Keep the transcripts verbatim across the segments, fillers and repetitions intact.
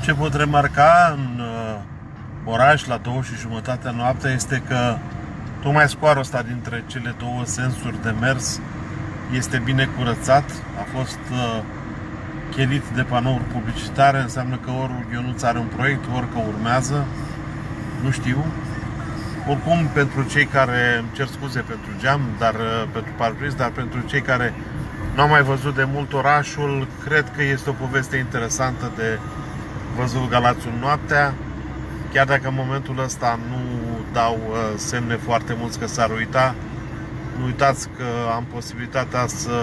Ce pot remarca în uh, oraș la două și jumătatea noaptea este că tocmai scoarul ăsta dintre cele două sensuri de mers este bine curățat, a fost uh, chelit de panouri publicitare, înseamnă că ori Ionuț are un proiect, ori că urmează, nu știu. Oricum, pentru cei care, îmi cer scuze pentru geam, dar pentru parbriz, dar pentru cei care nu au mai văzut de mult orașul, cred că este o poveste interesantă de văzut Galațiul noaptea, chiar dacă în momentul ăsta nu dau semne foarte mulți că s-ar uita. Nu uitați că am posibilitatea să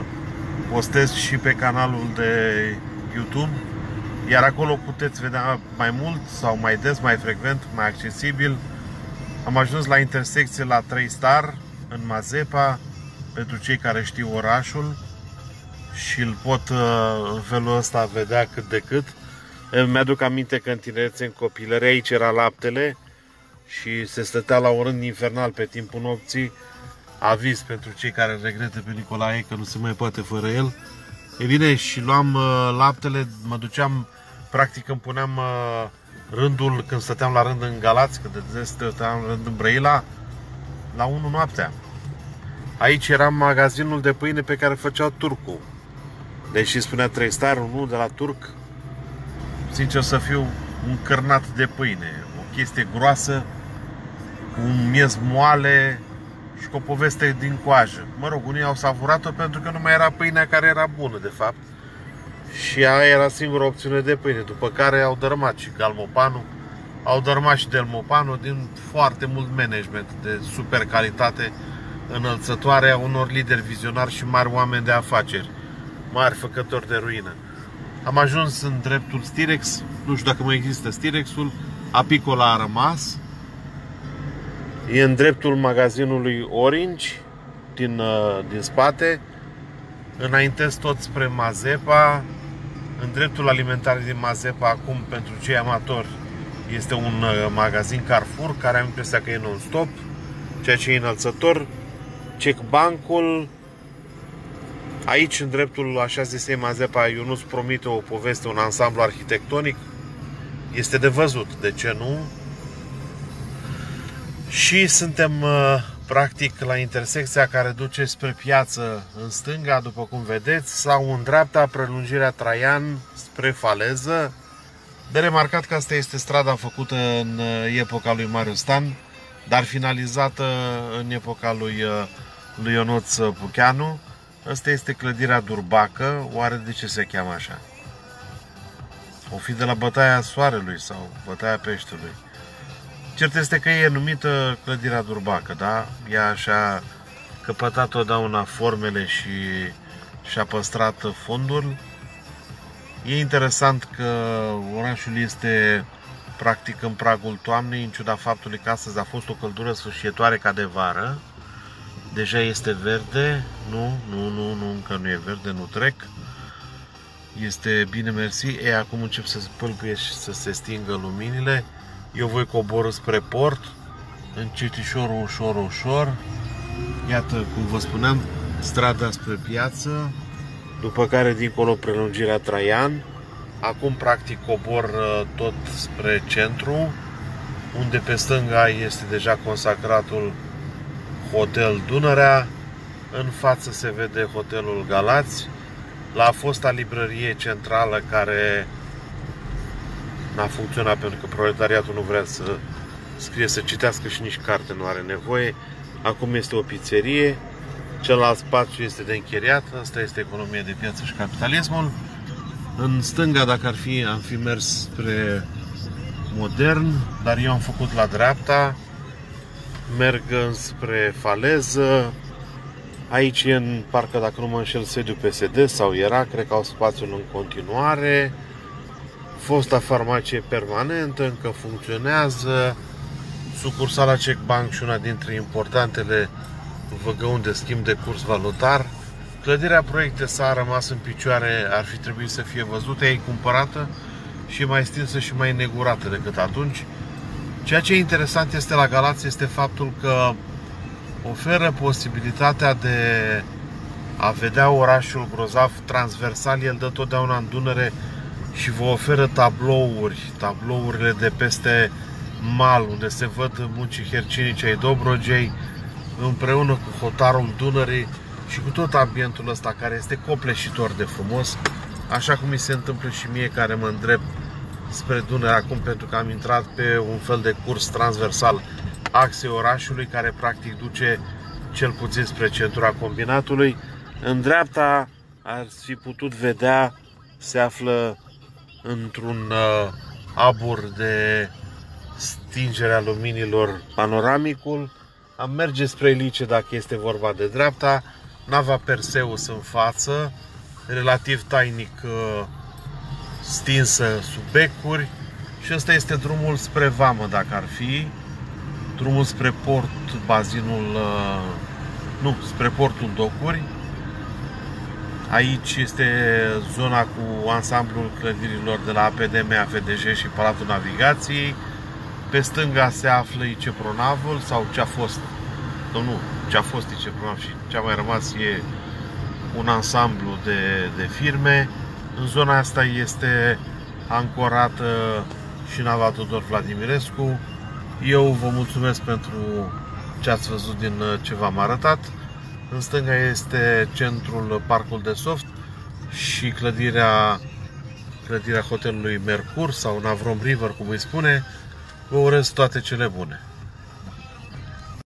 postez și pe canalul de YouTube, iar acolo puteți vedea mai mult sau mai des, mai frecvent, mai accesibil. Am ajuns la intersecție la trei star în Mazepa, pentru cei care știu orașul, și îl pot în felul ăsta vedea cât de cât. Mi-aduc aminte că în tinerețe, în copilărie, aici era laptele și se stătea la un rând infernal pe timpul nopții. Aviz pentru cei care regretă pe Nicolae că nu se mai poate fără el. E bine, și luam laptele, mă duceam, practic îmi puneam rândul când stăteam la rând în Galați, când de stăteam la rând în Brăila, la unu noaptea. Aici era magazinul de pâine pe care făceau turcul. Deși spunea trei star, unul de la turc, sincer să fiu, un cărnat de pâine. O chestie groasă, cu un miez moale și cu o poveste din coajă. Mă rog, unii au savurat-o pentru că nu mai era pâinea care era bună, de fapt. Și aia era singura opțiune de pâine, după care au dărâmat și Galmopanu, au dărâmat și Delmopanu din foarte mult management de super calitate înălțătoare a unor lideri vizionari și mari oameni de afaceri, mari făcători de ruină. Am ajuns în dreptul Stirex, nu știu dacă mai există Stirexul, Apicola a rămas, e în dreptul magazinului Orange din, din spate, înaintez tot spre Mazepa. În dreptul alimentar din Mazepa, acum pentru cei amatori, este un magazin Carrefour care am impresia că e non-stop, ceea ce e înălțător. Check bancul. Aici, în dreptul așa zisei Mazepa, Ionuț promite o poveste, un ansamblu arhitectonic. Este de văzut, de ce nu? Și suntem practic la intersecția care duce spre piață în stânga, după cum vedeți, sau în dreapta, prelungirea Traian spre Faleză. De remarcat că asta este strada făcută în epoca lui Marius Stan, dar finalizată în epoca lui, lui Ionuț Pucheanu. Asta este clădirea Durbacă. Oare de ce se cheamă așa? O fi de la bătaia Soarelui sau bătaia Peștelui. Cert este că e numită clădirea Durbacă, da? Ea așa căpătat totdeauna formele și și-a păstrat fondul. E interesant că orașul este practic în pragul toamnei, în ciuda faptului că astăzi a fost o căldură sfârșietoare ca de vară. Deja este verde, nu, nu, nu, nu, încă nu e verde, nu trec. Este bine, mersi. E, acum încep să se pâlpâie și să se stingă luminile. Eu voi coborî spre port, încetișor, ușor, ușor. Iată, cum vă spuneam, strada spre piață, după care dincolo prelungirea Traian. Acum practic cobor tot spre centru, unde pe stânga este deja consacratul Hotel Dunărea. În față se vede Hotelul Galați, la fosta librărie centrală care n-a funcționat pentru că proletariatul nu vrea să scrie, să citească și nici carte nu are nevoie. Acum este o pizzerie, celălalt spațiu este de închiriat. Asta este economia de piață și capitalismul. În stânga, dacă ar fi, am fi mers spre Modern, dar eu am făcut la dreapta, merg spre Faleză. Aici e, în parcă, dacă nu mă înșel, sediul P S D sau era, cred că au spațiul în continuare. Fosta farmacie permanentă, încă funcționează. Sucursala Check Bank și una dintre importantele văgăuni de schimb de curs valutar. Clădirea Proiecte S a rămas în picioare, ar fi trebuit să fie văzută, e cumpărată și mai stinsă și mai negurată decât atunci. Ceea ce e interesant este la Galați este faptul că oferă posibilitatea de a vedea orașul grozav transversal. El dă totdeauna în Dunăre și vă oferă tablouri, tablourile de peste mal, unde se văd muncii hercinice ai Dobrogei, împreună cu hotarul Dunării și cu tot ambientul ăsta care este copleșitor de frumos, așa cum mi se întâmplă și mie care mă îndrept spre Dunăre acum, pentru că am intrat pe un fel de curs transversal axei orașului, care practic duce cel puțin spre centura combinatului. În dreapta ar fi putut vedea, se află într-un uh, abur de stingere a luminilor panoramicul. Am merge spre Ilice dacă este vorba de dreapta, nava Perseus în față, relativ tainic uh, stinsă sub becuri, și ăsta este drumul spre Vamă, dacă ar fi drumul spre port, bazinul uh, nu, spre portul Docuri. Aici este zona cu ansamblul clădirilor de la A P D M, A F D J și Palatul Navigației. Pe stânga se află Icepronavul, sau ce a fost, nu, nu, ce a fost Icepronav, și ce a mai rămas e un ansamblu de, de firme. În zona asta este ancorată și nava Tudor Vladimirescu. Eu vă mulțumesc pentru ce ați văzut din ce v-am arătat. În stânga este centrul Parcul de Soft și clădirea, clădirea hotelului Mercur sau Navrom River, cum îi spune. Vă urez toate cele bune!